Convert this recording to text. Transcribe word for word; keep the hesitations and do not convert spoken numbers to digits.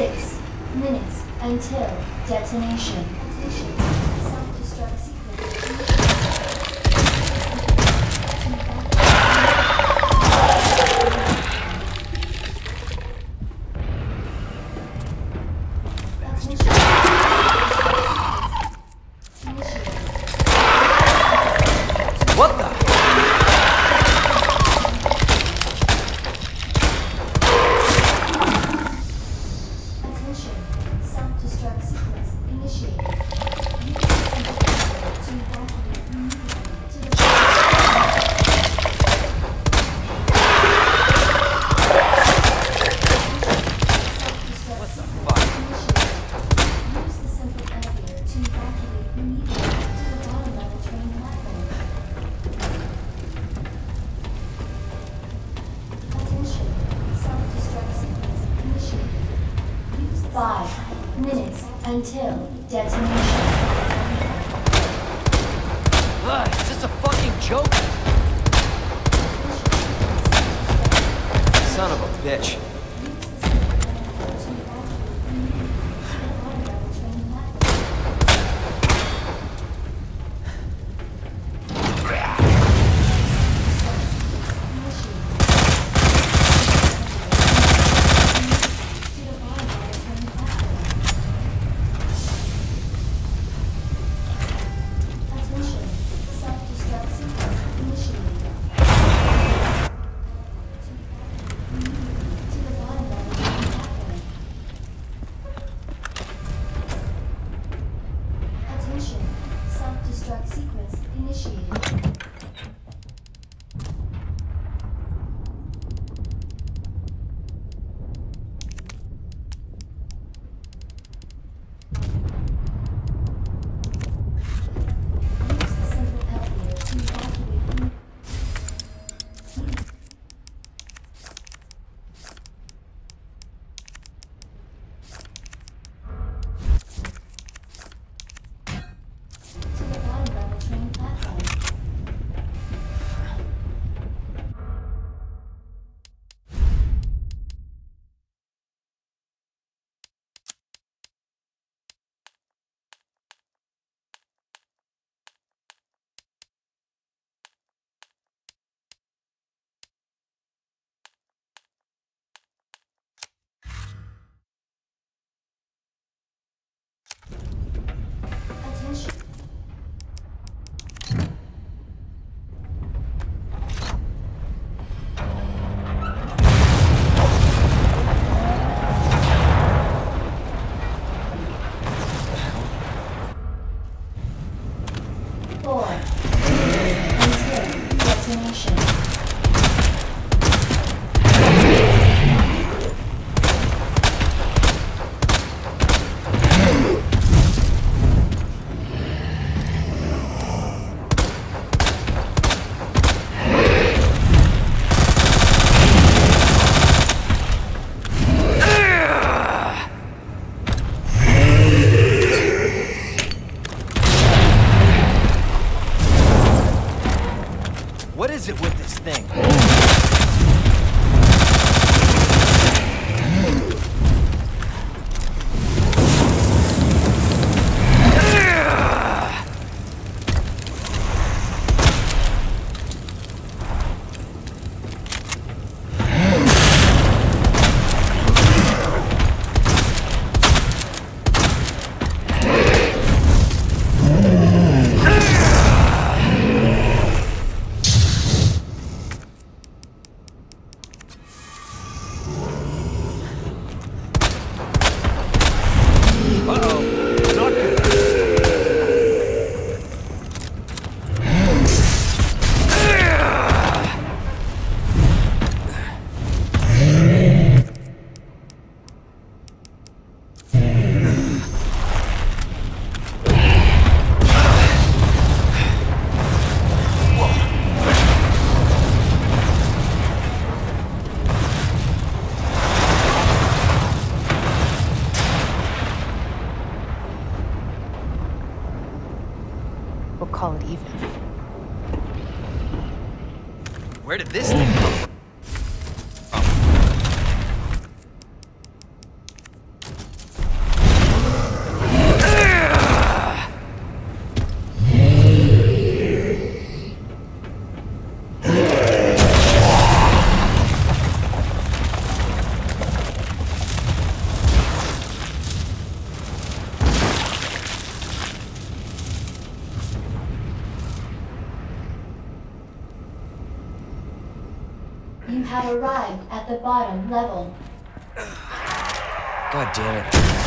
Six minutes until detonation. Self-destruct sequence. What the? Attention. Self-destruct sequence initiated. To evacuate immediately to the What the fuck? Use the central elevator to evacuate immediately to the bottom level train platform. Attention. Self-destruct sequence initiated. Use five minutes until detonation. Ugh, is this a fucking joke? Son of a bitch. Self-destruct sequence initiated. Use the central elevator to evacuate. To the bottom level train platform. Attention. Four until detonation. What is it with this thing? We'll call it even. Where did this thing come from? You have arrived at the bottom level. God damn it.